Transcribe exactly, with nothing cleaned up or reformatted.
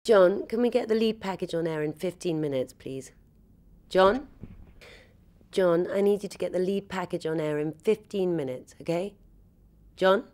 John, can we get the lead package on air in fifteen minutes, please? John? John, I need you to get the lead package on air in fifteen minutes, okay? John?